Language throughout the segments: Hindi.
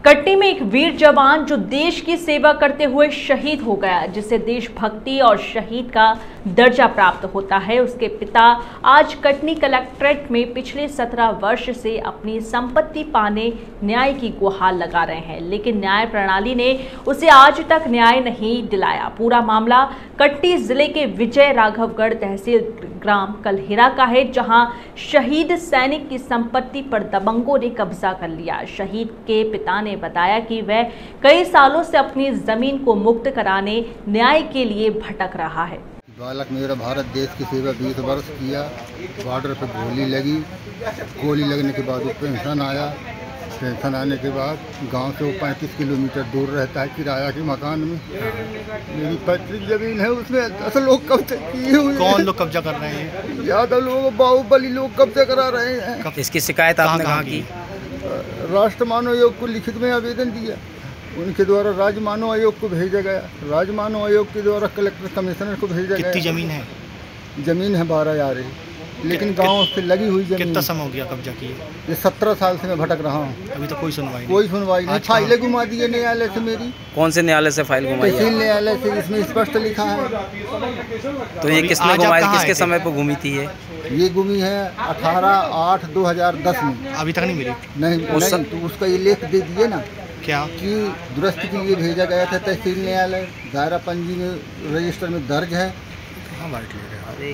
कटनी में एक वीर जवान जो देश की सेवा करते हुए शहीद हो गया, जिसे देशभक्ति और शहीद का दर्जा प्राप्त होता है, उसके पिता आज कटनी कलेक्ट्रेट में पिछले 17 वर्ष से अपनी संपत्ति पाने न्याय की गुहार लगा रहे हैं, लेकिन न्याय प्रणाली ने उसे आज तक न्याय नहीं दिलाया। पूरा मामला कटनी जिले के विजय राघवगढ़ तहसील ग्राम कलहिरा का है, जहां शहीद सैनिक की संपत्ति पर दबंगों ने कब्जा कर लिया। शहीद के पिता ने बताया कि वह कई सालों से अपनी जमीन को मुक्त कराने न्याय के लिए भटक रहा है। बालक मेरा भारत देश की सेवा 20 वर्ष किया। बॉर्डर पर गोली लगने के बाद पेंशन आया। पेंशन आने के बाद गांव से वो 35 किलोमीटर दूर रहता है किराया के मकान में। मेरी पैतृक जमीन है, उसमें असल लोग कब्जा किए हुए। कौन लोग कब्जा कर रहे हैं? यादव लोग, बाहुबली लोग कब्जा करा रहे हैं। इसकी शिकायत आपने कहाँ की? राष्ट्र मानव आयोग को लिखित में आवेदन दिया, उनके द्वारा राज्य मानव आयोग को भेजा गया। राज्य मानव आयोग के द्वारा कलेक्टर कमिश्नर को भेजा गया। कितनी जमीन है? जमीन है 12 यारे, लेकिन गांव से लगी हुई जमीन। कितना समय हो गया कब्जा किए? ये 17 साल से मैं भटक रहा हूँ। अभी तो कोई सुनवाई नहीं। फाइलें घुमा दिए न्यायालय से मेरी। कौन से न्यायालय से फाइल घुमाई? तहसील न्यायालय से, जिसमें स्पष्ट लिखा है। तो ये किसने घुमाई, किसके समय पर घूमी थी? ये घूमी है 18/8/2010 में। अभी तक नहीं मिली? नहीं, तो उसका ये लेख दे दिए ना क्या कि दुरुस्ती के लिए भेजा गया था तहसील न्यायालय। दायरा पंजी में रजिस्टर में दर्ज है।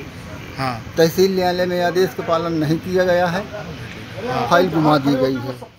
हाँ, तहसील न्यायालय में आदेश का पालन नहीं किया गया है। फाइल घुमा दी गई है।